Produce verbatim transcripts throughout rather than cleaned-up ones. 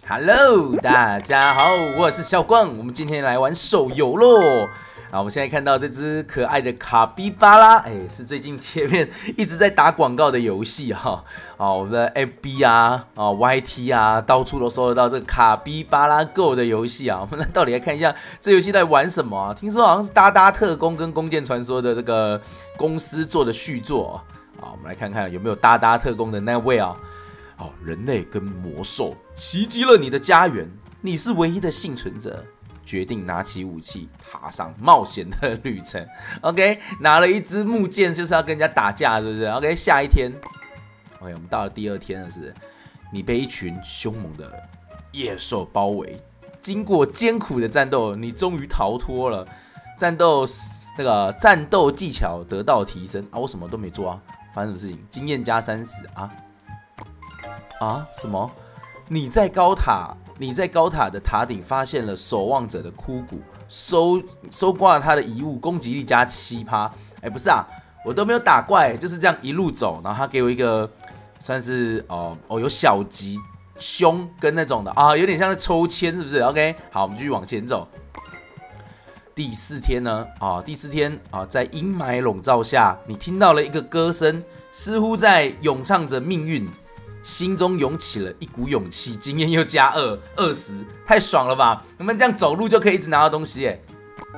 Hello， 大家好，我是小光，我们今天来玩手游咯。啊，我们现在看到这只可爱的卡比巴拉，哎，是最近前面一直在打广告的游戏哈。啊，我们的 F B 啊，啊 Y T 啊，到处都搜得到这个卡比巴拉 Go 的游戏啊。我们来到底来看一下这游戏在玩什么啊？听说好像是达达特工跟弓箭传说的这个公司做的续作啊。我们来看看有没有达达特工的那位啊。哦，人类跟魔兽袭击了你的家园，你是唯一的幸存者。决定拿起武器，踏上冒险的旅程。OK， 拿了一支木剑，就是要跟人家打架，是不是 ？OK， 下一天 ，OK， 我们到了第二天了，是不是？你被一群凶猛的野兽包围，经过艰苦的战斗，你终于逃脱了。战斗那个战斗技巧得到提升啊！我什么都没做啊，发生什么事情？经验加三十啊啊？什么？你在高塔？你在高塔的塔顶发现了守望者的枯骨，收收刮了他的遗物，攻击力加七趴。哎，不是啊，我都没有打怪，就是这样一路走，然后他给我一个算是哦哦有小吉凶跟那种的啊，有点像是抽签，是不是 ？OK， 好，我们继续往前走。第四天呢，啊，第四天啊，在阴霾笼罩下，你听到了一个歌声，似乎在咏唱着命运。心中涌起了一股勇气，经验又加二，二十，太爽了吧！我们这样走路就可以一直拿到东西耶。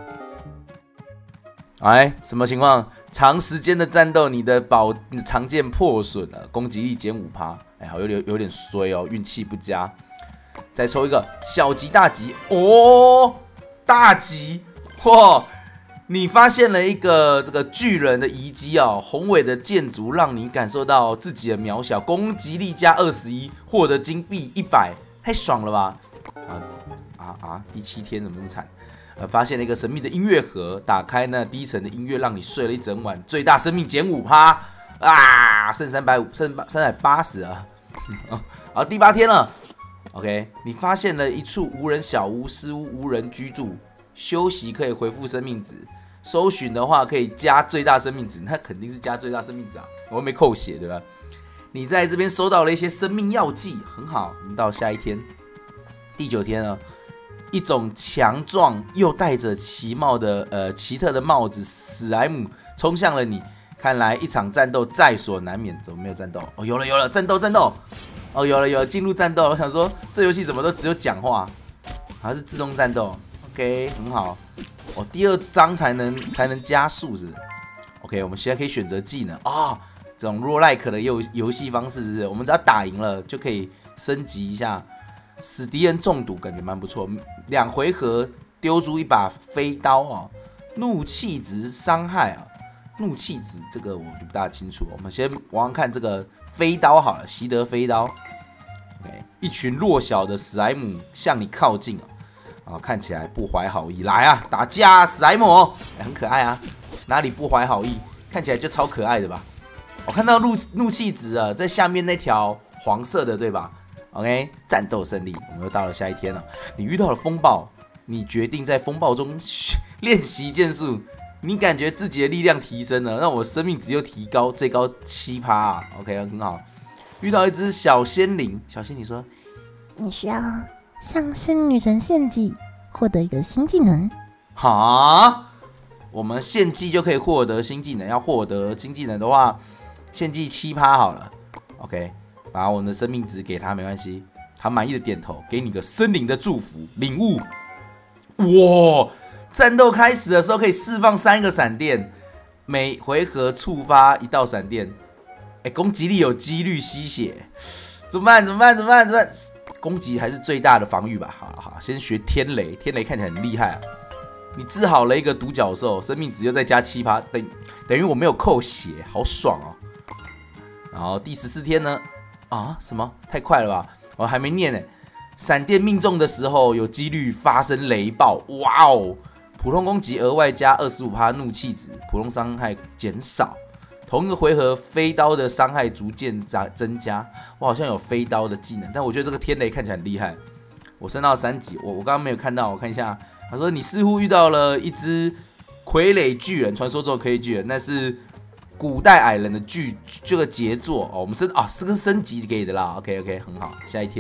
哎，什么情况？长时间的战斗，你的宝你的长剑破损了，攻击力减五趴。哎，好有点有点衰哦，运气不佳。再抽一个小吉大吉哦，大吉！嚯！你发现了一个这个巨人的遗迹啊，宏伟的建筑让你感受到自己的渺小，攻击力加二十一，获得金币一百，太爽了吧！啊啊啊！第七天怎么那么惨？呃，发现了一个神秘的音乐盒，打开那低沉的音乐，让你睡了一整晚，最大生命减五趴啊，剩三百五，剩三百八十啊！好，第八天了 ，OK， 你发现了一处无人小屋，似乎无人居住。休息可以恢复生命值，搜寻的话可以加最大生命值，那肯定是加最大生命值啊！我又没扣血，对吧？你在这边收到了一些生命药剂，很好。我们到下一天，第九天呢，一种强壮又戴着奇帽的呃奇特的帽子史莱姆冲向了你，看来一场战斗在所难免。怎么没有战斗？哦，有了有了，战斗战斗！哦，有了有了，进入战斗。我想说，这游戏怎么都只有讲话，还是自动战斗？ OK， 很好。哦，第二章才能才能加速是不是 ？OK， 我们现在可以选择技能啊、哦，这种 roguelike 的游游戏方式是不是？我们只要打赢了就可以升级一下，使敌人中毒，感觉蛮不错。两回合丢出一把飞刀啊、哦，怒气值伤害啊，怒气值这个我就不大清楚。我们先玩玩看这个飞刀好了，习得飞刀。OK， 一群弱小的史莱姆向你靠近啊。 啊，看起来不怀好意，来啊，打架啊，史莱姆、欸，很可爱啊，哪里不怀好意？看起来就超可爱的吧？我看到怒怒气值啊，在下面那条黄色的，对吧 ？OK， 战斗胜利，我们又到了下一天了。你遇到了风暴，你决定在风暴中练习剑术，你感觉自己的力量提升了，让我生命值又提高，最高七趴啊 ！OK， 很好。遇到一只小仙灵，小仙灵说：“ 你需要。” 向仙女神献祭，获得一个新技能。 哈，我们献祭就可以获得新技能。要获得新技能的话，献祭七趴好了。OK， 把我们的生命值给他没关系。他满意的点头，给你个森林的祝福，领悟。哇！战斗开始的时候可以释放三个闪电，每回合触发一道闪电。哎，攻击力有几率吸血，怎么办？怎么办？怎么办？怎么办？ 攻击还是最大的防御吧。好好，先学天雷，天雷看起来很厉害啊。你治好了一个独角兽，生命值又再加七趴，等等于我没有扣血，好爽哦。然后第十四天呢？啊，什么？太快了吧！我还没念呢。闪电命中的时候有几率发生雷暴，哇哦！普通攻击额外加二十五趴怒气值，普通伤害减少。 同一个回合，飞刀的伤害逐渐增加。我好像有飞刀的技能，但我觉得这个天雷看起来很厉害。我升到三级，我我刚刚没有看到，我看一下。他说你似乎遇到了一只傀儡巨人，传说中的傀儡巨人，那是古代矮人的巨这个杰作哦。我们升啊，这个升级给的啦。OK OK， 很好。下一天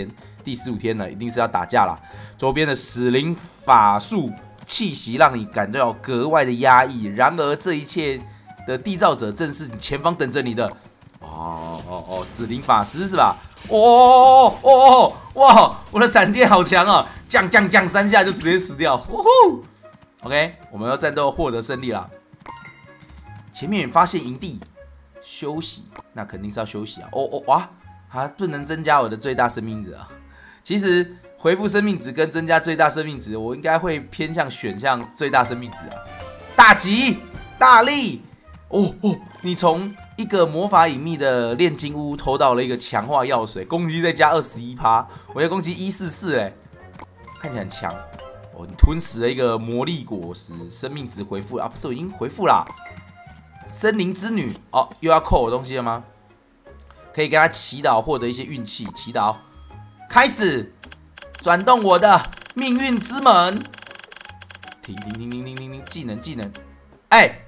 第十五天了，一定是要打架啦。左边的死灵法术气息让你感到格外的压抑，然而这一切的缔造者正是前方等着你的。哦哦哦，死灵法师是吧？哦哦哦哦哦！哇，我的闪电好强啊！降降降三下就直接死掉。呜呼 ！OK， 我们要战斗获得胜利啦。前面发现营地，休息，那肯定是要休息啊。哦哦哇，它不能增加我的最大生命值啊。其实回复生命值跟增加最大生命值，我应该会偏向选项最大生命值啊。大吉大利，哦哦，你从一个魔法隐秘的炼金屋偷到了一个强化药水，攻击再加 百分之二十一， 我的攻击一百四十四哎，看起来很强。哦，你吞食了一个魔力果实，生命值回复了啊，不是我已经回复啦。森林之女哦，又要扣我东西了吗？可以跟他祈祷获得一些运气，祈祷开始转动我的命运之门。停停停停停停停，技能技能，哎、欸。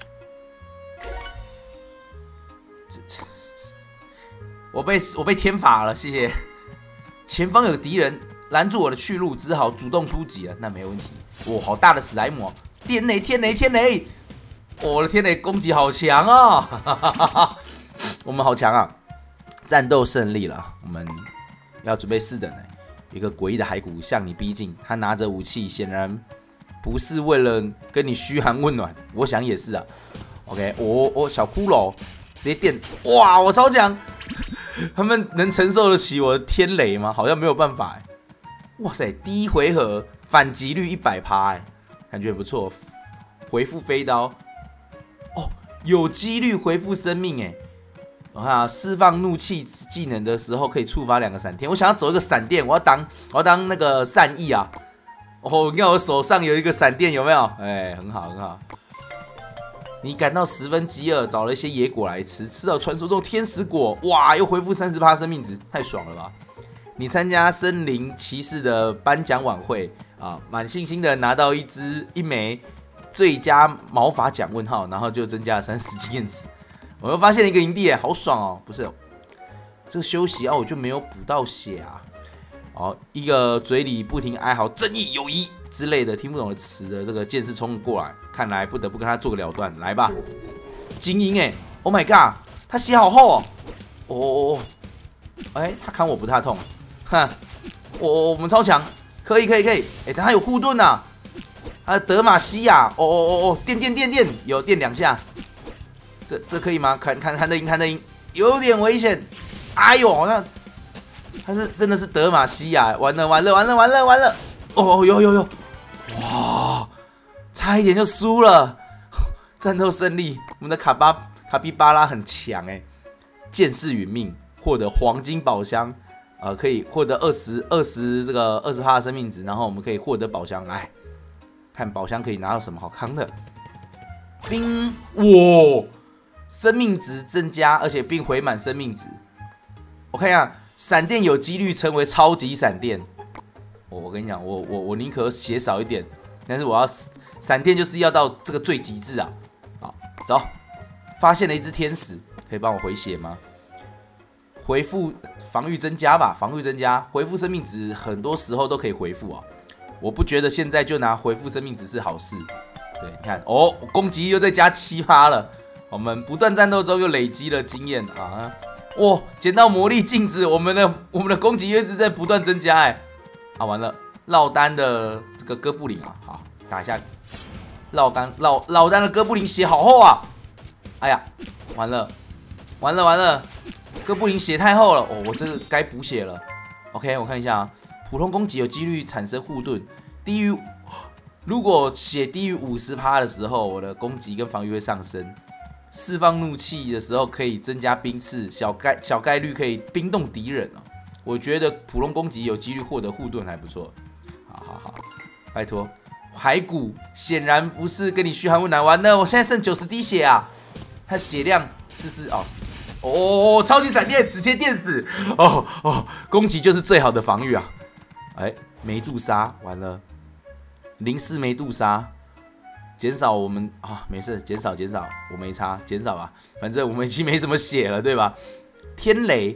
我被我被天罚了，谢谢。前方有敌人拦住我的去路，只好主动出击了。那没问题。哇，好大的史莱姆！天雷天雷天雷！我的天雷攻击好强哦！我们好强啊！战斗胜利了，我们要准备四等了。一个诡异的骸骨向你逼近，他拿着武器，显然不是为了跟你嘘寒问暖。我想也是啊。OK， 我我小骷髅直接电，哇，我超强！他们能承受得起我的天雷吗？好像没有办法哎。哇塞，第一回合反击率 百分之百 哎，感觉很不错。回复飞刀，哦，有几率回复生命哎。我看啊，释放怒气技能的时候可以触发两个闪电。我想要走一个闪电，我要当我要当那个善意啊。哦，你看我手上有一个闪电，有没有？哎，很好很好。你感到十分饥饿，找了一些野果来吃，吃到传说中天使果，哇，又恢复 百分之三十 生命值，太爽了吧！你参加森林骑士的颁奖晚会啊，满信心的拿到一支一枚最佳毛发奖问号，然后就增加了三十经验值。我又发现了一个营地，好爽哦！不是，这个休息啊，我就没有补到血啊。哦，一个嘴里不停哀嚎正义、友谊之类的听不懂的词的这个剑士冲了过来，看来不得不跟他做个了断。来吧，精英哎 ，Oh my god， 他血好厚哦！哦哦哦，哎，他砍我不太痛，哼，我我们超强，可以可以可以，哎，他有护盾呐、啊，他的德玛西亚，哦哦哦哦，电电电电，有电两下，这这可以吗？砍砍砍得赢砍得赢，有点危险，哎呦，好像。他是真的是德玛西亚，完了完了完了完了完了！哦，有有有，哇，差一点就输了，战斗胜利！我们的卡巴卡比巴拉很强哎，剑士殒命，获得黄金宝箱，呃，可以获得二十二十这个二十趴的生命值，然后我们可以获得宝箱，来看宝箱可以拿到什么好康的。冰哇，生命值增加，而且并回满生命值。我看一下。闪电有几率成为超级闪电，我我跟你讲，我我我宁可血少一点，但是我要闪电就是要到这个最极致啊！好，走，发现了一只天使，可以帮我回血吗？回复防御增加吧，防御增加，回复生命值很多时候都可以回复啊。我不觉得现在就拿回复生命值是好事。对，你看哦，攻击又再加 百分之七 了，我们不断战斗中又累积了经验啊。哇、哦！捡到魔力镜子，我们的我们的攻击一直在不断增加哎！啊，完了，落单的这个哥布林啊，好打一下，落单落落单的哥布林血好厚啊！哎呀，完了，完了完了，哥布林血太厚了哦，我这个该补血了。OK， 我看一下啊，普通攻击有几率产生护盾，低于如果血低于 百分之五十 的时候，我的攻击跟防御会上升。释放怒气的时候可以增加冰刺，小概小概率可以冰冻敌人哦。我觉得普通攻击有几率获得护盾还不错。好好好，拜托，骸骨显然不是跟你嘘寒问暖，完了，我现在剩九十滴血啊！他血量四十哦哦，超级闪电直接电死哦哦，攻击就是最好的防御啊！哎，梅杜莎完了，零四梅杜莎。减少我们啊，没事，减少减少，我没差，减少吧，反正我们已经没什么血了，对吧？天雷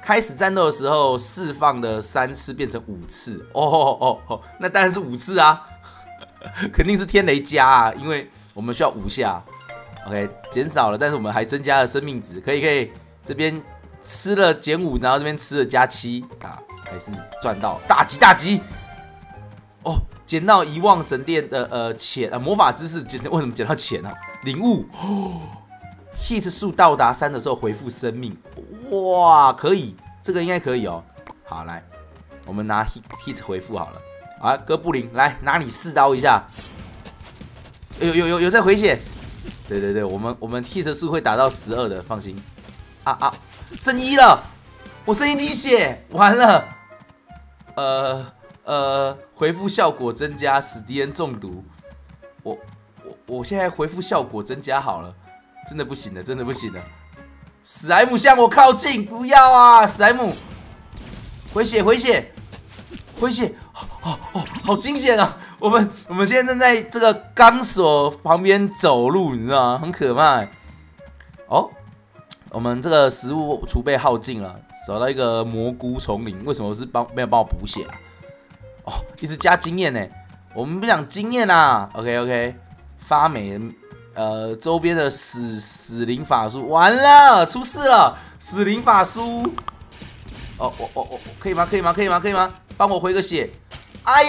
开始战斗的时候释放的三次变成五次，哦哦哦，那当然是五次啊，肯定是天雷加啊，因为我们需要五下。OK， 减少了，但是我们还增加了生命值，可以可以，这边吃了减五，然后这边吃了加七啊，还是赚到大吉大吉。哦，捡到遗忘神殿的呃钱呃魔法知识，捡为什么捡到钱啊？领悟哦 ，hit 数到达三的时候回复生命，哇，可以，这个应该可以哦。好，来，我们拿 hit hit 回复好了。啊，哥布林，来拿你四刀一下，有有有有在回血。对对对，我们我们 hit 数会打到十二的，放心。啊啊，剩一了，我剩一滴血，完了。呃呃，回复效果增加，使敌人中毒。我我我现在回复效果增加好了，真的不行了，真的不行了。史莱姆向我靠近，不要啊，史莱姆！回血回血回血，哦哦哦，好惊险啊！我们我们现在正在这个钢索旁边走路，你知道吗？很可怕。哦，我们这个食物储备耗尽了，找到一个蘑菇丛林。为什么是帮没有帮我补血啊？哦，一直加经验呢。我们不想经验啊。OK OK， 发霉呃周边的死死灵法术，完了，出事了！死灵法术。哦哦哦哦，可以吗？可以吗？可以吗？可以吗？帮我回个血。哎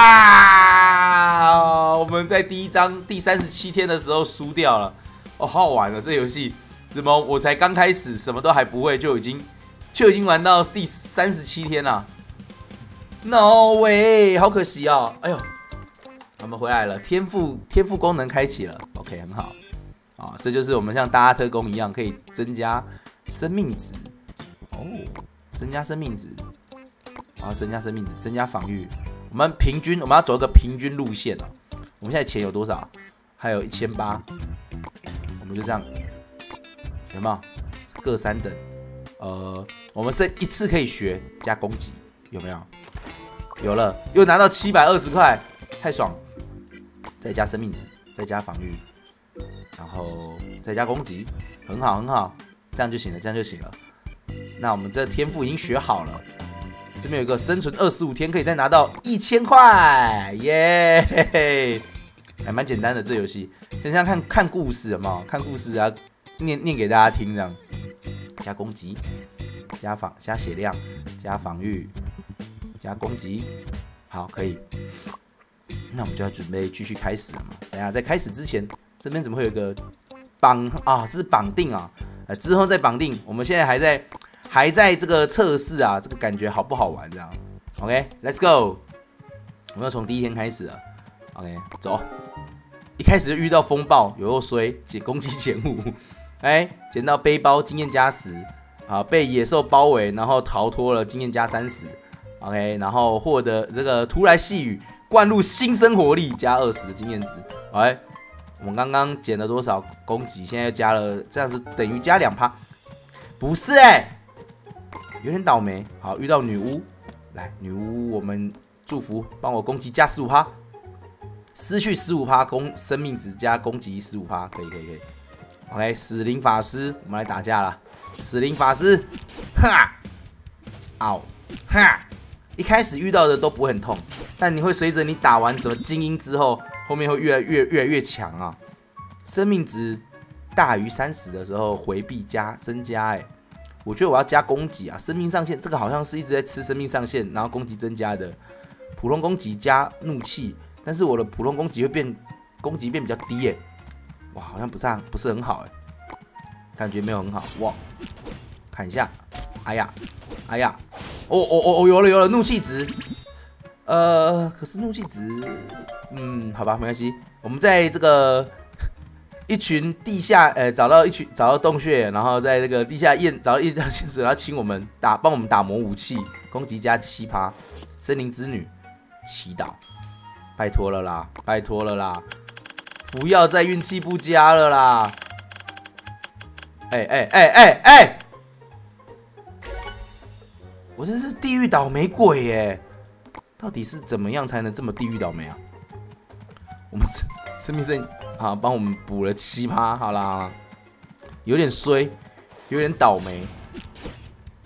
呀！我们在第一章第三十七天的时候输掉了。哦，好好玩了，这游戏怎么我才刚开始，什么都还不会，就已经就已经玩到第三十七天了。No way， 好可惜哦。哎呦，我们回来了，天赋天赋功能开启了。OK， 很好啊，这就是我们像大家特工一样，可以增加生命值哦，增加生命值，然后增加生命值，增加防御。我们平均，我们要走一个平均路线啊。我们现在钱有多少？还有一千八，我们就这样，有没有？各三等。呃，我们剩一次可以学加攻击，有没有？有了，又拿到七百二十块，太爽！再加生命值，再加防御，然后再加攻击，很好很好，这样就行了，这样就行了。那我们这天赋已经学好了。这边有一个生存二十五天，可以再拿到一千块，耶！还蛮简单的这游戏，很像看看故事，有没有？看故事啊，念念给大家听，这样。加攻击，加防，加血量，加防御，加攻击，好，可以。那我们就要准备继续开始了嘛。等一下，在开始之前，这边怎么会有一个绑啊？这是绑定啊，呃，之后再绑定。我们现在还在。还在这个测试啊，这个感觉好不好玩？这样 ，OK，Let's go。我们要从第一天开始了 ，OK， 走。一开始就遇到风暴，有又衰，减攻击减五，哎，捡到背包经验加十，啊，被野兽包围，然后逃脱了经验加三十 ，OK， 然后获得这个突来细雨，灌入新生活力加二十的经验值，哎，我们刚刚减了多少攻击？现在加了，这样子等于加两趴，不是哎、欸。有点倒霉，好遇到女巫，来女巫，我们祝福，帮我攻击加十五趴，失去十五趴攻生命值加攻击十五趴，可以可以可以。OK， 死灵法师，我们来打架了。死灵法师，哈，嗷，哈，一开始遇到的都不会很痛，但你会随着你打完什么精英之后，后面会越来越越来越强啊。生命值大于三十的时候，回避加增加、欸，哎。我觉得我要加攻击啊，生命上限这个好像是一直在吃生命上限，然后攻击增加的，普通攻击加怒气，但是我的普通攻击会变，攻击变比较低耶，哇，好像不是不是很好哎，感觉没有很好哇，看一下，哎呀，哎呀，哦哦哦哦，有了有了，怒气值，呃，可是怒气值，嗯，好吧，没关系，我们在这个。一群地下，呃、欸，找到一群找到洞穴，然后在这个地下验找到一条线索，要请我们打，帮我们打磨武器，攻击加七趴，森林之女，祈祷，拜托了啦，拜托了啦，不要再运气不佳了啦！哎哎哎哎哎，我这是地狱倒霉鬼耶！到底是怎么样才能这么地狱倒霉啊？我们生生命剩。好，帮我们补了七趴，好啦，有点衰，有点倒霉。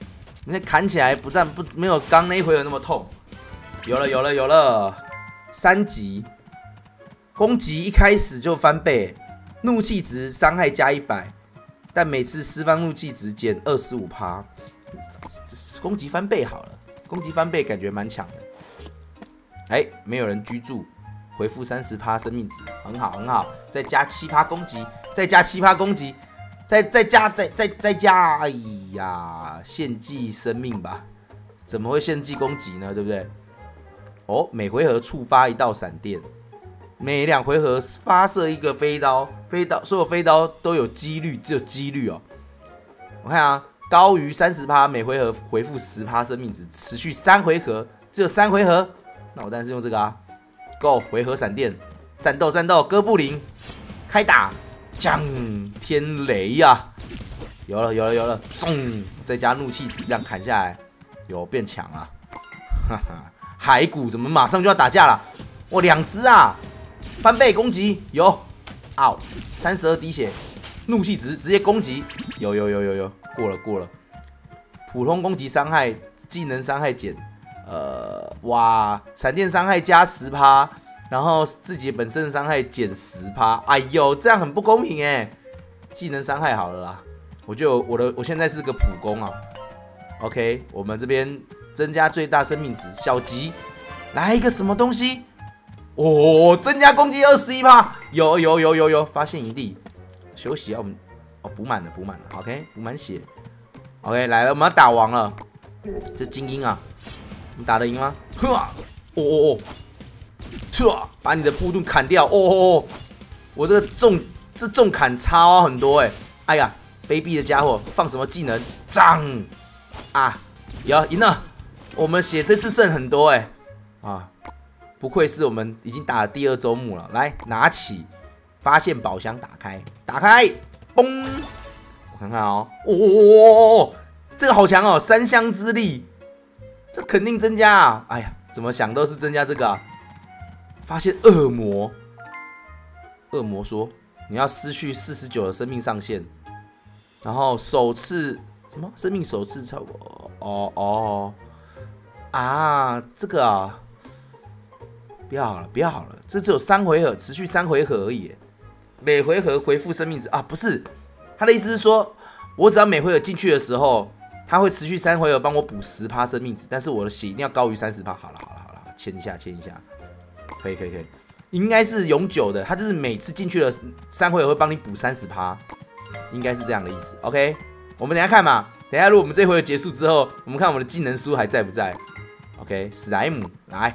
你看砍起来不但不没有刚那一回合那么痛。有了有了有了，三级攻击一开始就翻倍，怒气值伤害加一百，但每次释放怒气值减二十五趴，攻击翻倍好了，攻击翻倍感觉蛮强的。哎、欸，没有人居住，回复三十趴生命值，很好很好，再加七趴攻击，再加七趴攻击。再再加再再再加，哎呀，献祭生命吧？怎么会献祭攻击呢？对不对？哦，每回合触发一道闪电，每两回合发射一个飞刀，飞刀所有飞刀都有几率，只有几率哦。我看啊，高于三十趴，每回合回复十趴生命值，持续三回合，只有三回合。那我当然是用这个啊 ，Go 回合闪电，战斗战斗，哥布林开打。降天雷呀、啊，有了有了有了，送再加怒气值，这样砍下来，有变强了，哈哈！骸骨怎么马上就要打架了？哇，两只啊，翻倍攻击有，嗷，三十二滴血，怒气值直接攻击，有有有有有，过了过了，普通攻击伤害，技能伤害减，呃，哇，闪电伤害加十趴。然后自己本身伤害减十趴，哎呦，这样很不公平哎！技能伤害好了啦，我就我的我现在是个普攻啊。OK， 我们这边增加最大生命值，小吉来一个什么东西？哦，增加攻击二十一趴，有有有有有，发现一地，休息啊，我们哦补满了补满了 ，OK， 补满血 ，OK 来了，我们要打王了，这精英啊，你打得赢吗？呵，哦哦哦。把你的铺盾砍掉！哦哦哦，我这个重这重砍差很多哎！哎呀，卑鄙的家伙，放什么技能？涨啊！有赢了，我们血这次剩很多哎！啊，不愧是我们已经打了第二周目了。来，拿起，发现宝箱，打开，打开，嘣！我看看哦，哦哦哦哦，这个好强哦，三香之力，这肯定增加啊！哎呀，怎么想都是增加这个啊！发现恶魔，恶魔说你要失去四十九的生命上限，然后首次什么生命首次超过哦哦啊这个啊，不要好了不要好了，这只有三回合，持续三回合而已，每回合回复生命值啊，不是他的意思是说，我只要每回合进去的时候，他会持续三回合帮我补十趴生命值，但是我的血一定要高于三十趴。好了好了好了，签一下签一下。可以可以可以，应该是永久的，他就是每次进去了三回合会帮你补三十趴，应该是这样的意思。OK， 我们等一下看嘛，等一下如果我们这回合结束之后，我们看我们的技能书还在不在。OK， 史莱姆来，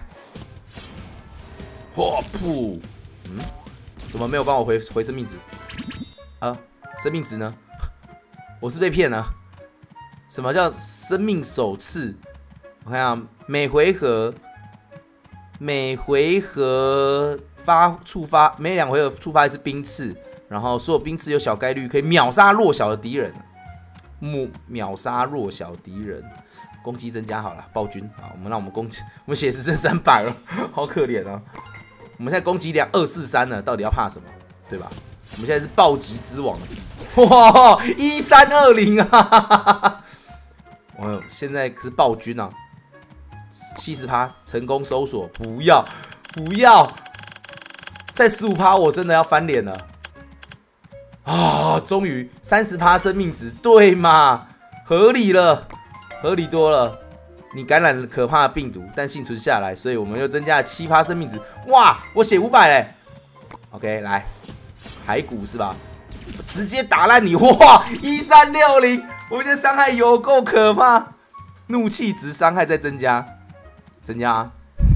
嚯噗，嗯，怎么没有帮我回回生命值？啊，生命值呢？我是被骗了。什么叫生命首次？我看啊，每回合。每回合发触发，每两回合触发一次冰刺，然后所有冰刺有小概率可以秒杀弱小的敌人，秒秒杀弱小敌人，攻击增加好了，暴君啊，我们让我们攻击，我们血只剩三百了，好可怜啊！我们现在攻击量二四三了，到底要怕什么？对吧？我们现在是暴击之王，哇，一三二零啊！我现在可是暴君啊！七十趴成功搜索，不要不要，再十五趴我真的要翻脸了啊！终于三十趴生命值，对嘛？合理了，合理多了。你感染了可怕的病毒，但幸存下来，所以我们又增加了七趴生命值。哇，我血五百嘞 ！OK， 来，骸骨是吧？直接打烂你！哇，一三六零，我们的伤害有够可怕，怒气值伤害再增加。增加啊！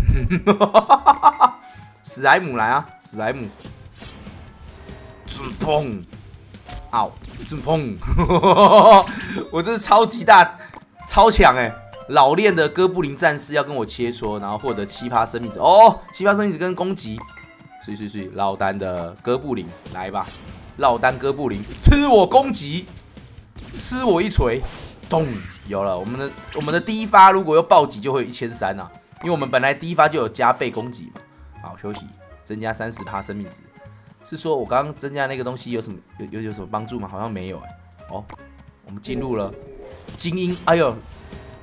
史莱姆来啊！史莱姆，准砰！嗷！准砰！我这是超级大、超强哎！老练的哥布林战士要跟我切磋，然后获得七趴生命值哦，七趴生命值跟攻击，所以所以落单的哥布林来吧！落单哥布林，吃我攻击，吃我一锤！咚，有了，我们的我们的第一发如果又暴击就会有一千三啊，因为我们本来第一发就有加倍攻击嘛。好，休息，增加三十趴生命值，是说我刚刚增加那个东西有什么有有有什么帮助吗？好像没有哎、欸。哦，我们进入了精英，哎呦，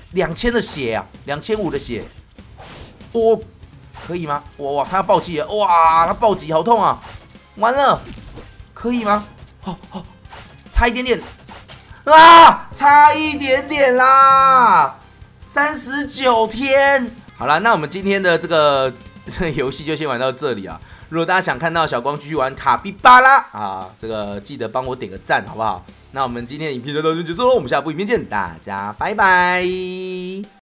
两千的血啊，两千五的血，我、哦、可以吗？哇，他要暴击了，哇，他暴击好痛啊！完了，可以吗？哦哦，差一点点啊，差一点点啦，三十九天。好啦，那我们今天的这个这个游戏就先玩到这里啊。如果大家想看到小光继续玩卡比巴拉啊，这个记得帮我点个赞，好不好？那我们今天的影片就到这结束喽，我们下部影片见，大家拜拜。